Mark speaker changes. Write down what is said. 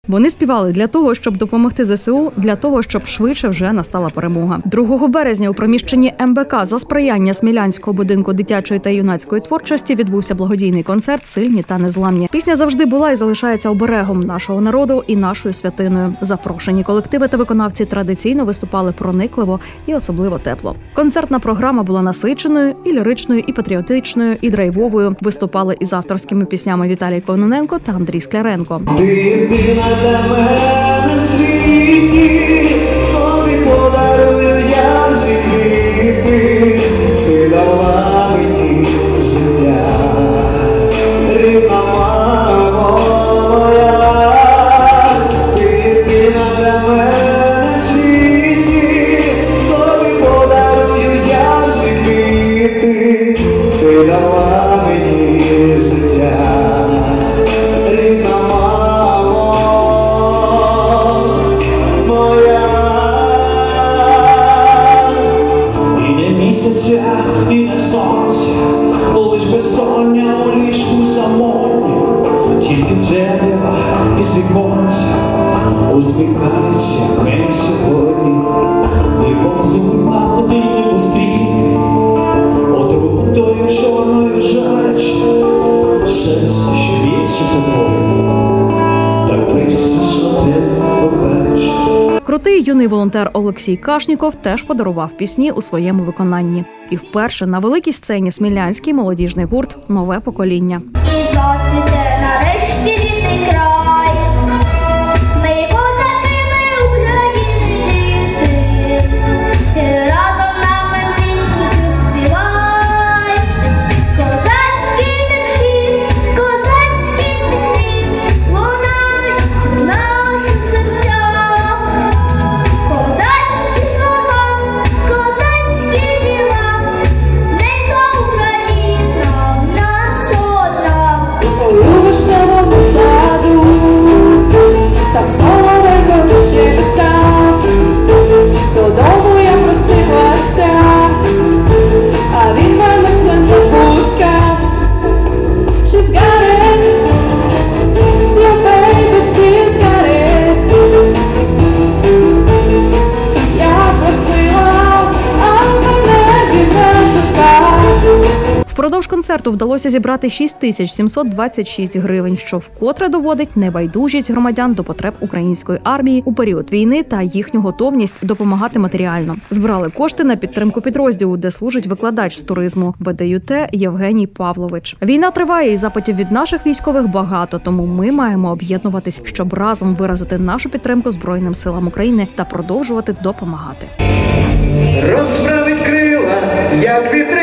Speaker 1: Вони співали для того, щоб допомогти ЗСУ, для того, щоб швидше вже настала перемога. 2 березня у приміщенні МБК за сприяння Смілянського будинку дитячої та юнацької творчості відбувся благодійний концерт «Сильні та незламні». Пісня завжди була і залишається оберегом нашого народу і нашою святиною. Запрошені колективи та виконавці традиційно виступали проникливо і особливо тепло. Концертна програма була насиченою, і ліричною, і патріотичною, і драйвовою. Виступали із авторськими піснями Віталій Кононенко та Андрій Скляренко.
Speaker 2: Для мене в світі, тобі подарую я всі квіти, ти дала мені життя, рідна мама моя, ти єдина для мене в світі, тобі подарую я всі квіти, ти дала мені життя, рідна мама. І не сонця, лиш безсоння у ліжку самотні, тільки темрява із віконця усміхаються мені сьогодні, і повзуть на годиннику стрілки, отрутою чорною жалячки, серце, що б'ється тобою, так близько, що тебе кохаєш.
Speaker 1: Крутий юний волонтер Олексій Кашніков теж подарував пісні у своєму виконанні. І вперше на великій сцені смілянський молодіжний гурт «Нове покоління».
Speaker 3: І зацвіте нарешті рідний край, ми козаки, ми України діти, ти разом нами пісню співай. Козацькі вірші, козацькі пісні лунають в наших серцях. Козацькі слова, козацькі діла, ненька Україна в нас одна.
Speaker 4: У вишневому саду, там соловейко щебетав, додому я просилася, а він мене все не пускав. She's got it, your baby, she's got it. Я просила, а мене він не пускав.
Speaker 1: Впродовж концерту вдалося зібрати 6726 гривень, що вкотре доводить небайдужість громадян до потреб української армії у період війни та їхню готовність допомагати матеріально. Збирали кошти на підтримку підрозділу, де служить викладач з туризму БДЮТ Євгеній Павлович. Війна триває і запитів від наших військових багато, тому ми маємо об'єднуватись, щоб разом виразити нашу підтримку Збройним силам України та продовжувати допомагати.
Speaker 2: Розправить крила, як вітер.